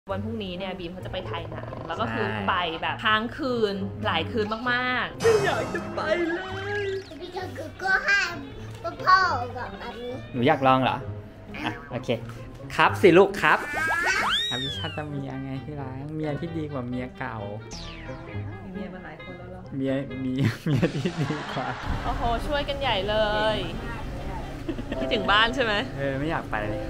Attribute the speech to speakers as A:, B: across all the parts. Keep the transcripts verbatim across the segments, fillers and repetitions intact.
A: วันพรุ่งนี้เนี่ยบีมเขาจะไปถ่ายหนังแล้วก็คือไปแบบค้างคืนหลายคืนมากๆไม่อยากจะไปเลย
B: พี่ก็คือก็ให้พ่อกับแบบนี้
C: หนูอยากลองเหรออ่ะโอเคครับสิลูกครับอภิชาติเมียไงที่รักเมียที่ดีกว่าเมียเก่า
A: มีเมียมาหลายคนแล้วหรอ
C: เมียมีเมียที่ดีกว่า
A: โอ้โหช่วยกันใหญ่เลยคิดถึงบ้านใช่ไหม
C: เออไม่อยากไปเลย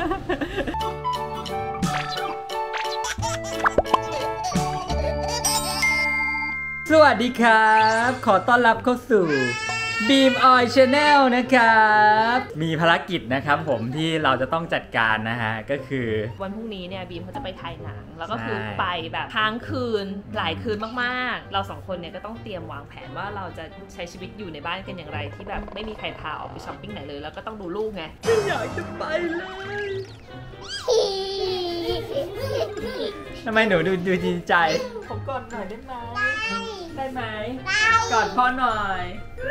C: สวัสดีครับขอต้อนรับเข้าสู่ Beam Oil Channel นะครับมีภารกิจนะครับผมที่เราจะต้องจัดการนะฮะก็คือ
A: วันพรุ่งนี้เนี่ยบีมเขาจะไปถ่ายหนังแล้วก็คือไปแบบค้างคืนหลายคืนมากๆเราสองคนเนี่ยก็ต้องเตรียมวางแผนว่าเราจะใช้ชีวิตอยู่ในบ้านกันอย่างไรที่แบบไม่มีใครพาออกไปช้อปปิ้งไหนเลยแล้วก็ต้องดูลูกไงไม่อยากจะไปเลย
C: ทำไมหนูดูดูดีใจ
A: ผมกอดหน่อยได้ไหมได้ไหม
C: กอดพ่อหน่อย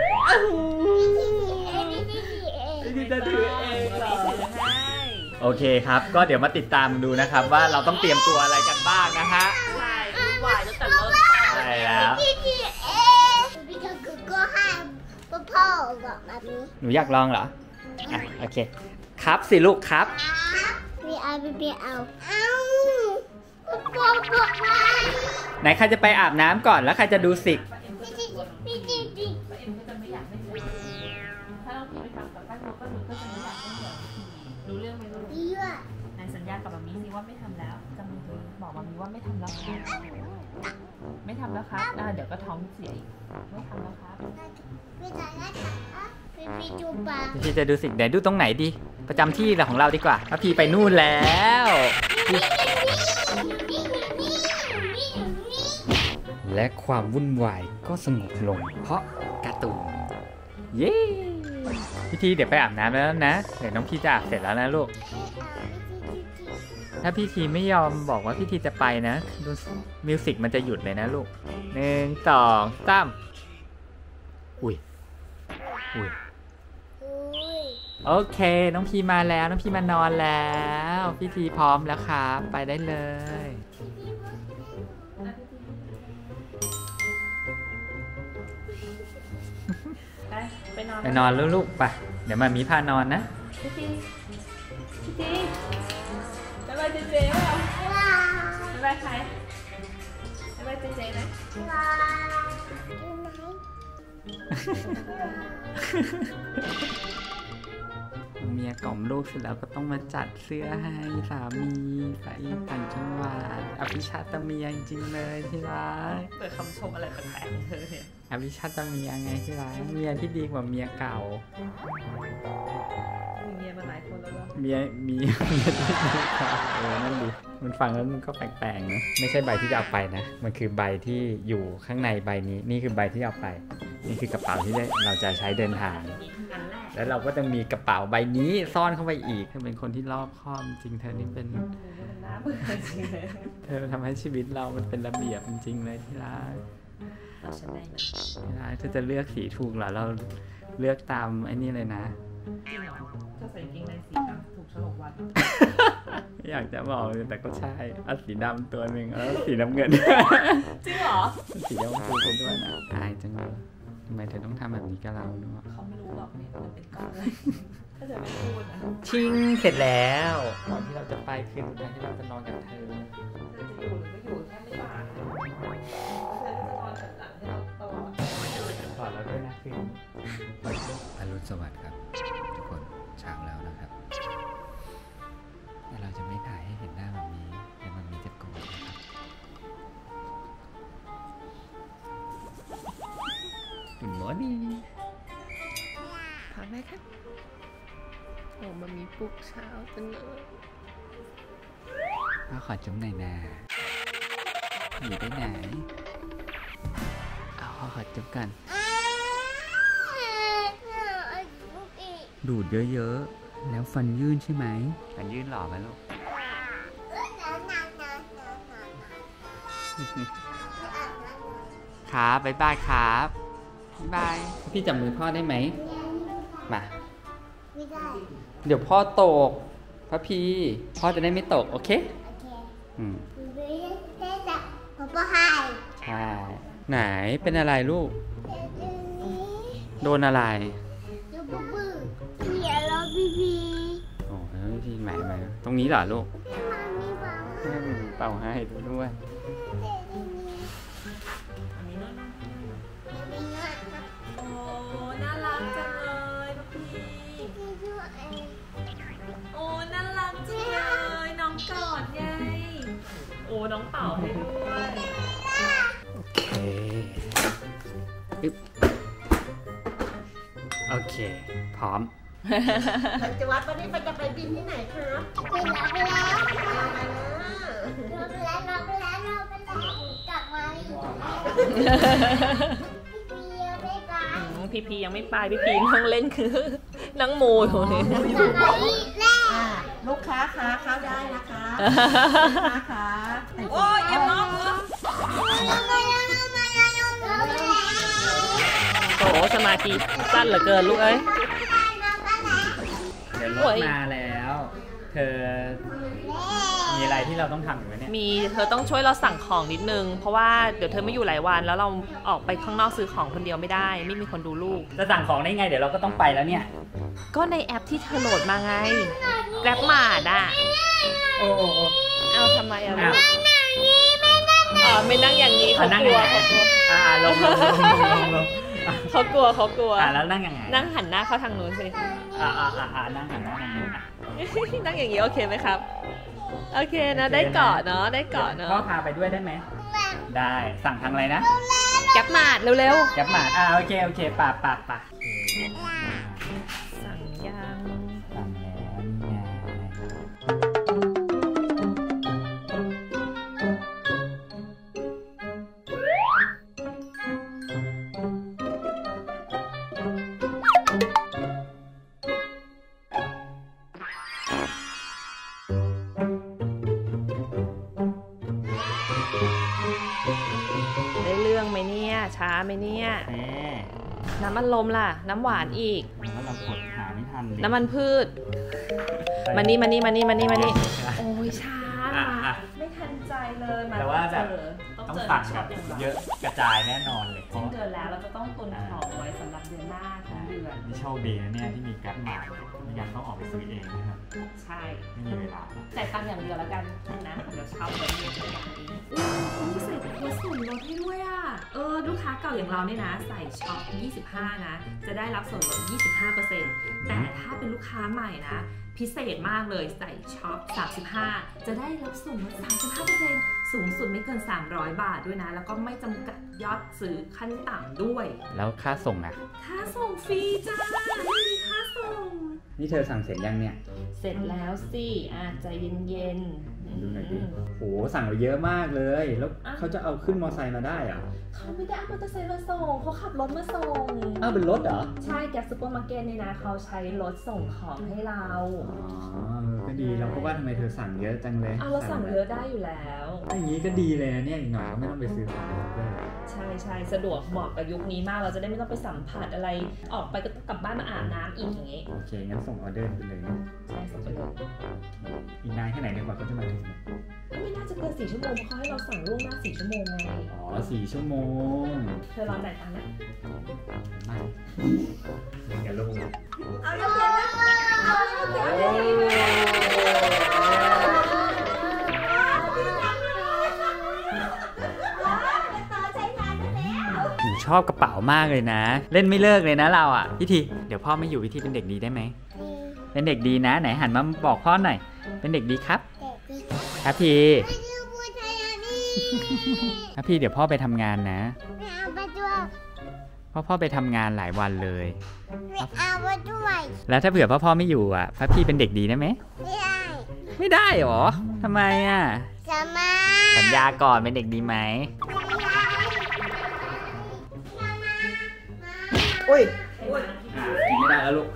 A: ดีจะถือเองเหรอ
C: โอเคครับก็เดี๋ยวมาติดตามดูนะครับว่าเราต้องเตรียมตัวอะไรกันบ้างนะฮะ
A: ใช่วุ่นวายตั้งแต่เริ่มต้น
C: ใช่แล้ว
B: พี่ก็คือก็ให้พ่อกับแบบนี้
C: หนูอยากลองเหรออ่ะโอเคครับสิลูกครับ
B: ไม่เอาไม่เอาเอาพ่อบอกไว้
C: ไหนใครจะไปอาบน้ำก่อนแล้วใครจะดูสิก
B: พี่ดิดิ
A: เอ็มก็จะไม่อยากให้เหนื่อยถ้าเราไปฟังกับป้าหนูป้าหนูก็จะไม่อยากให้เหนื่อยรู้เรื่องไหมลูกนายสัญญากับมามีสิว่าไม่ทำแล้วจะมีบอกมามีว่าไม่ทำแล้วครับไม่ทำแล้วครับเดี๋ยวก็ท้องเสียอีกไม่ทำแล้วครับ
B: ไม่ทำแล้วครับพี่ดูปา
C: พี่จะดูสิกไหนดูตรงไหนดีประจำที่ของเราดีกว่าพระพีไปนู่นแล้วและความวุ่นวายก็สงบลงเพราะการ์ตูนเย้พี่ทีเดี๋ยวไปอาบน้ำแล้วนะเดี๋ยวน้องพี่จะอาบเสร็จแล้วนะลูกถ้าพี่ทีไม่ยอมบอกว่าพี่ทีจะไปนะดูมิวสิกมันจะหยุดเลยนะลูกหนึ่งสองสามอุ้ยอุ้ยโอเคน้องพีมาแล้วน้องพีมานอนแล้วพี่ทีพร้อมแล้วครับไปได้เลย
A: ไปนอน
C: ไปนอนลูกๆไปเดี๋ยวมามีพานอนนะ
A: พี่ทีพี่ทีบ๊ายบายเจเจ๊ป่ะบ๊ายบายใครบ๊ายบายเจเจ๊นะ
C: เมียกล่อมลูกเสร็จแล้วก็ต้องมาจัดเสื้อให้สามีไปต่างจังหวัดอภิชาติเมียจริงๆเลยที่รัก
A: เปิดคำชมอะไรแปลกๆของเธอเนี่ย
C: อภิชาติเมียไงที่รักเมียที่ดีกว่าเมียเก่า
A: มีเมียมาหลายคนแล้วหรอ
C: เมียมีเมียที่ดีกว่าเออนั่นดิมันฟังแล้วมันก็แปลกๆนะไม่ใช่ใบที่จะเอาไปนะมันคือใบที่อยู่ข้างในใบนี้นี่คือใบที่เอาไปนี่คือกระเป๋าที่เราจะใช้เดินทางแล้วเราก็จะมีกระเป๋าใบนี้ซ่อนเข้าไปอีกเธอเป็นคนที่รอบคอบจริงเธอนี่เป็นเธอทำให้ชีวิตเรามันเป็นระเบียบจริงๆเลยที่รักที่รักเธอจะเลือกสีถูกเหรอเราเลือกตามไอ้นี่เลยนะ
A: จริงเหรอถ้าใส่กางเกงในสีดำถูกฉลกวัน
C: อยากจะบอกเลยแต่ก็ใช่เอาสีดำตัวหนึ่งแล้วสีน้ำเงิน
A: จริงเหรอ
C: สีดำพูดด้วยนะอายจังเลยทำไมเธอต้องทำแบบนี้กับเราด้วย
A: เขาไม่รู้หรอกเนี่ยมันเป็นก้อนอะไรถ้าจะไม่พูดนะ
C: ชิงเสร็จแล้วก่อนที่เราจะไปคืนสุดท้ายที่เราจะนอนกับเธอ
A: จะอยู่หรือไม่อยู่แค่ไม่มาเธอจะนอนกับหลังให้เราโต
C: ขอเราด้วยนะคืน
D: อรุณสวัสดิ์ครับทุกคนเช้าแล้วนะครับแต่เราจะไม่ถ่ายให้เห็นหน้าแบบนี้เดี๋ยวมันมีจะโกรธนะครับ
C: Good morning
A: พักได้ครับโอ้มันมีปลุกเช้าจังเลย
D: พ่อขอจุ๊บหน่อยนะอยู่ได้ไหนเอาพ่อขอจุ๊บกันดูดเยอะๆแล้วฟันยื่นใช่ไหมฟันยื่นหล่อไหมลูก
C: ครับบ๊ายบายครับบ๊ายบายพี่จับมือพ่อได้ไหมมา
B: ไม่ได้
C: เดี๋ยวพ่อตกพระพีพ่อจะได้ไม่ตกโอเคโอเคอืม
B: เจ๊จะป๊าป๊าให้
C: ใช่ ไหนเป็นอะไรลูก โดนอะไร
B: ดูบึ้บึ้เดี๋ยวเราพี่พี่
C: โอ้ยพี่หมายมาตรงนี้เหรอลูก
B: มามีบ้าง
C: ให้มันเป่าให้ดูด้วย
A: อันนี้นู่น
B: มีเงินนะ
A: โอ้ น่ารักจังเลยพี่พี
B: พี่ด้วย
A: โอ้ น่ารักจังเลยน้องกอดไง โอ้ น้องเป่าให้ด้วย
C: โอเคอึ๊บโอเค พร้อม
E: ปัจจุบันวันนี้มันจะไปบินที่ไหนครับ
B: ไปแล้วไปแล้วเราไปแล้วเราไปแล้วเราไปแล้วกลับมาอีกพี่พี่ยังไม่ไป
A: อืมพี่พียังไม่ไปพี่พีนั่งเล่นคือนั่งโมอยู่เลย
B: กลับมาอีกแล้ว
E: อ่าลูกค้าค้าเข้าได้นะคะลูกค้าค้า
A: โอ้ยเอ็มน้อง
B: เราไปแล้วเราไปแล้วเราไปแล้ว
A: โอ้สมาธิสั้นเหลือเกินลูกเอ้ย
C: เดี๋ยวร
A: โอ้
C: ถ
A: ย
C: มาแล้ว เธอ มีอะไรที่เราต้องทำอยู่ไหมเนี่ย
A: มีเธอต้องช่วยเราสั่งของนิดนึง เพราะว่าเดี๋ยวเธอไม่อยู่หลายวันแล้วเราออกไปข้างนอกซื้อของคนเดียวไม่ได้ ไม่มีคนดูลูก
C: จะสั่งของได้ไง เดี๋ยวเราก็ต้องไปแล้วเนี่ย
A: ก็ในแอปที่เธอโหลดมาไง Grab Mart อ่ะ
C: โอ้โอ้โอ้
A: เอาทำไมอ่ะ
C: อ้าว
A: อ๋อไม่นั่งอย่างนี้เขา
C: นั่ง
A: กลัว
C: ยังไง
A: เขากลัว
C: อ่าลงลงลงลงลง
A: เขากลัวเขากลัว
C: อ่าแล้วนั่งยังไง
A: นั่งหันหน้าเข้าทางนู้นสิ
C: อ่าอ่าอ่าอ่านั่งหันหน้าทางนู้นอ่ะ
A: นั่งอย่างนี้โอเคไหมครับ โอเคนะได้เกาะเนาะได้เกาะเนาะ
C: พ่อพาไปด้วยได้ไหม ได้สั่งทางอะไรนะ
A: แก๊ปมาดเร็ว
C: แก๊ปมาอ่าโอเคโอเคป่าป่าป่า
A: ๆสั่งยัง
C: สั่งแล้วนี่ไง
A: ได้เรื่องไหมเนี่ยช้าไหมเนี่ย
C: แม่
A: น้ำมันลมล่ะ น้ำหวานอีก
C: แล้วเรากดหาไม่ทันดิ
A: น้ำมันพืชมานี่มานี่มานี่มานี่มานี่โอ้ยช้า
C: อ่ะอ่ะ
A: ไม่ทันใจเลยมา
C: แต่ว่าแบบ
A: เจอ
C: ต้อง
A: เจอ
C: สั่ง
A: ช็
C: แบ
A: อป
C: บ
A: อย่างเรา
C: เยอะกระจายแน่นอนเลยเพ
A: สิ้
C: ราะ
A: นเดือนแล้วเราจะต้องตุนของไว้สำหรับเดือนหน้าทั้งเดือน
C: นี่โชคดีนะเนี่ยที่มีแก๊ปมาไม่งั้นต้องออกไปซื้อเองนะครับ
A: ใช่
C: ไม่มีเวลา
A: แต่ตังค์อย่างเดียวแล้วกันนะเดี๋ยวเช่าแล้วมีจัดการเองนี่ใส่โค้ดส่วนลดให้ด้วยอ่ะเออลูกค้าเก่าอย่างเราเนี่ยนะใส่ช็อปยี่สิบห้านะจะได้รับส่วนลด ยี่สิบห้าเปอร์เซ็นต์ แต่ถ้าเป็นลูกค้าใหม่นะพิเศษมากเลยใส่ช็อปสามสิบห้าจะได้รับส่วนลด สามสิบห้าเปอร์เซ็นต์ สูงสุดไม่เกินสามร้อยบาทด้วยนะแล้วก็ไม่จำกัดยอดซื้อขั้นต่ำด้วย
C: แล้วค่าส่งอ่ะ
A: ค่าส่งฟรีจ้าไม่มีค่าส่ง
C: นี่เธอสั่งเสร็จยังเนี่ย
A: เสร็จแล้วสิอ่ะใจเย็นๆ
C: ดูหน่อยดิโหสั่งไปเยอะมากเลย แล้วเขาจะเอาขึ้นมอไซค์มาได้เหรอ
A: เขาไม่ได้เอามอเตอร์ไซค์มาส่งเขาขับรถมาส่ง
C: อ้าวเป็นรถเหรอ
A: ใช่แกสซูเปอร์มาร์เก็ตนี่นะเขาใช้รถส่งของให้เรา
C: อ๋อเออก็ดีแล้วเพราะว่าทำไมเธอสั่งเยอะจังเลย
A: เอาเราสั่งเยอะได้อยู่แล้ว
C: อย่างนี้ก็ดีเลยนะเนี่ยอีกหน่อยก็ไม่ต้องไปซื้อของรถด้วย
A: ใช่ใช่สะดวกเหมาะกับยุคนี้มากเราจะได้ไม่ต้องไปสัมผัสอะไรออกไปก็ต้องกลับบ้านมาอาบน้ำอีกอย่างงี้
C: โอเคงั้นส่งออเดอร์ไปเลยนะ
A: ใช่ส่งไปเลย
C: อีกนานแค่ไหนเนี่ยกว่าเขาจะมาถึงเนี่ย
A: ก็ไม่น่าจะเกินสี่ชั่วโมงเพราะเขาให้เราสั่งล่วงหน้าสี่ชั่วโมงไง
C: อ๋อสี่ชั่วโมง
A: เธอรอจ่ายตังค์นะ
C: ไม่เล่นกับลูกนะ
E: เอาเร็วๆนะเอาเร็ว
C: โอ้
E: ต่อใช้งานกันแล้ว
C: หนูชอบกระเป๋ามากเลยนะ เล่นไม่เลิกเลยนะเราอ่ะพิธีเดี๋ยวพ่อไม่อยู่พิธีเป็นเด็กดีได้ไหมเป็นเด็กดีนะ ไหนหันมาบอกพ่อหน่อยเป็นเด็กดีครับครับพี่
B: ไปดูผู้ชายอันนี้
C: ครับพี่เดี๋ยวพ่อไปทำงานนะ
B: ไม่เอาไปด้วย
C: พ่อพ่อไปทำงานหลายวันเลย
B: ไม่เอาไปด้วย
C: แล้วถ้าเผื่อพ่อพ่อไม่อยู่อ่ะพ่อพี่เป็นเด็กดีได้ไหม
B: ไม่ได้
C: ไม่ได้หรอทำไมอ่ะ
B: จะมา
C: สัญญาก่อนเป็นเด็กดีไหม
E: อุ้ย
C: อ่ากินไม่ได้แล้วลูก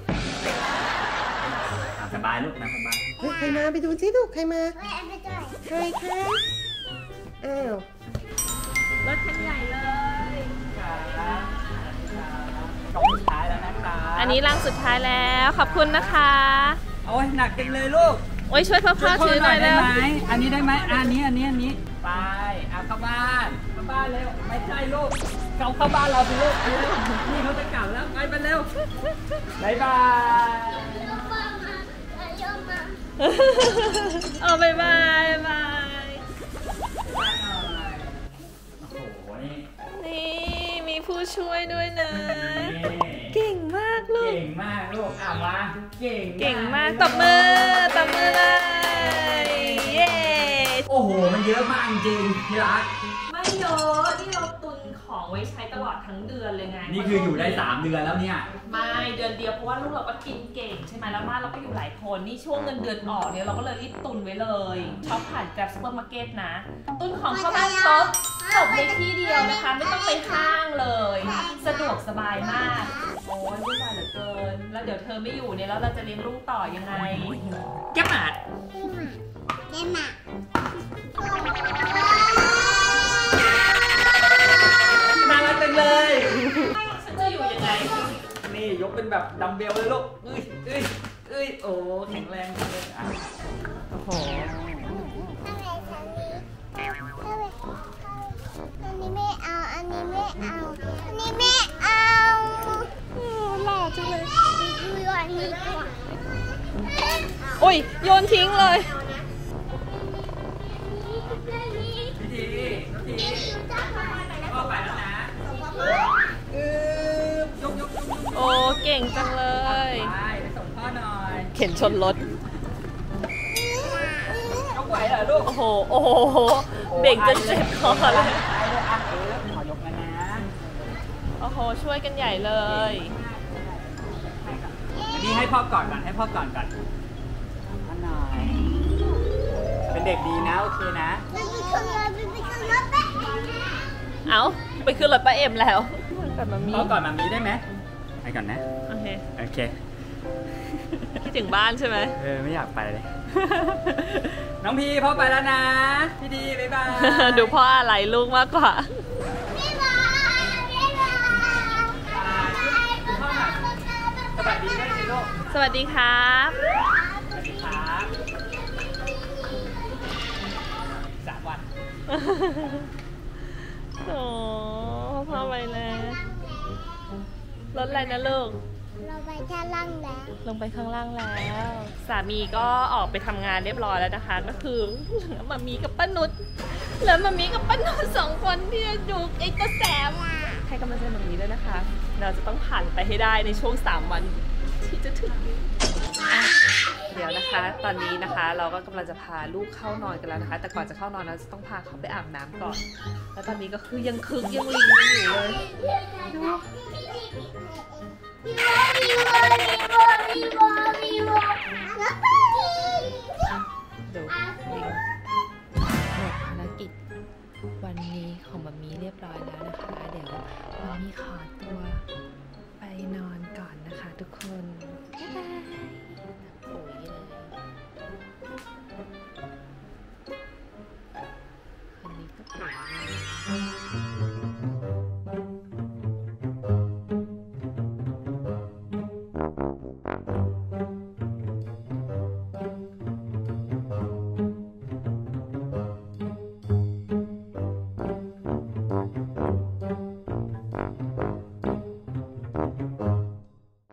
C: สบายลูกนะสบาย
E: เฮ้ยใครมาไปดูสิลูกใครมา
B: ไม่เอาไปด้วย
E: ใครคะอ้าว
A: รถคันใหญ่เลย
C: กล่องสุดท้ายแล้วนะคะ
A: อันนี้รังสุดท้ายแล้วขอบคุณนะคะ
C: โอ้ยหนักจังเลยลูก
A: โอ้ยช่วยพ่อพ่อถือหน่อย
C: ได้
A: แล้ว
C: ไหมอันนี้ได้ไหมอันนี้อันนี้อันนี้ไปเอาเข้าบ้านเข้าบ้านเร็วไม่ใช่ลูกเขาเข้าบ้านเราสิลูกเร็วนี่เขาจะกลับแล้วไปไปเร็วบายบาย
A: เออบายบายบาย
C: โอ้โหนี่
A: นี่มีผู้ช่วยด้วยนะ เก่งมากลูก
C: เก่งมากลูกอ่ะมาเก่ง
A: เก่งมากตบมือตบมือเลยเย้
C: โอ้โหมันเยอะมากจริงพี่รัก
A: ไม่เยอะที่เราตุนของไว้ใช้ตลอดทั้งเดือนเลยไง
C: นี่คืออยู่ได้สามเดือนแล้วเนี่ย
A: ไม่เดือนเดียวเพราะว่าลูกเราก็กินเก่งใช่ไหมแล้วบ้านเราก็อยู่หลายคนนี่ช่วงเงินเดือนออกเนี่ยเราก็เลยรีบตุนไว้เลยช็อปผ่านกับซูเปอร์มาร์เก็ตนะ ตุนของเข้าบ้านครบจบในที่เดียวนะคะ ไม่ต้องไปห้างเลย สะดวกสบายมากโอ้ยวุ่นวายเหลือเกินแล้วเดี๋ยวเธอไม่อยู่เนี่ยแล้วเราจะเลี้ยงลูกต่อยังไงแก้มหมา
B: เล่นหมา
C: น่ารักจังเลย
A: ฉันจะอยู่ยังไง
C: นี่ยกเป็นแบบดัมเบลเลยลูกเอ้ยเอ้ยเอ้ยโอ้แข็งแรงจังเลยอ่ะ
A: โอ้โห
B: อันนี้ไม่เอาอันนี้ไม่เอาอันนี้ไม่เอาหล่อจังเลยดูอันนี้ก่อน
A: โอ้ยโยนทิ้งเลย
C: พี่ทีพี่ทีพ่อไปแล้วนะเออยกยกยกยก
A: โอ้เก่งจังเลย
C: ไปไปส่งพ่อหน่อย
A: เข็นชนรถ
C: ยกไหวเหรอลูก
A: โอ้โห โอ้โห เบ่งจนเจ็บคอเลย
C: ไปเลยอ่ะเออขอยกแล้วนะ
A: โอ้โห ช่วยกันใหญ่เลย
C: อันนี้ให้พ่อก่อนก่อนให้พ่อก่อนก่อนพ่อหน่อย เป็นเด็กดีนะโอเคนะ
B: มันมีเครื่องรถมันมีเครื่องรถแป๊ะ
A: เอ้า ไปขึ้นรถป้าเอ็มแล้วกับมามี
C: พ่อก่อนมามีได้ไหมไปก่อนนะ
A: โอเค
C: โอเค
A: คิดถึงบ้านใช่ไหม
C: เออไม่อยากไปเลย น้องพีพ่อไปแล้วนะ พี่ดีบ๊ายบาย
A: ดูพ่ออะไรลูกมากกว่า
B: บ๊ายบายบ๊ายบาย
C: พ่อหน่อยสวัสดีด้วยสิลูก
A: สวัสดีครับ
C: สวัสดีครับสามวัน
A: โอ้พ่อไปแล้วรถอะไรนะลูก
B: เราไปแค่ล่างแล้ว
A: ลงไปข้างล่างแล้ว สามีก็ออกไปทำงานเรียบร้อยแล้วนะคะ ก็คือเหลือมามีกับป้านุชเหลือมามีกับป้านุชสองคนที่จะอยู่ไอ้ตัวแสบให้กำลังใจมามีด้วยนะคะ เราจะต้องผ่านไปให้ได้ในช่วงสามวันที่จะถึงอ่ะเดี๋ยวนะคะ ตอนนี้นะคะเราก็กำลังจะพาลูกเข้านอนกันแล้วนะคะ แต่ก่อนจะเข้านอนเราจะต้องพาเขาไปอาบน้ำก่อน แล้วตอนนี้ก็คือยังคึกยังลิงกันอยู่เลยดู
B: วีโววีโววีโววีโวแล้วไป
A: ดูลิงหมดภารกิจวันนี้ของมัมมี่เรียบร้อยแล้วนะคะ เดี๋ยวมัมมี่ขอตัวไปนอนก่อนนะคะทุกคน บ๊ายบาย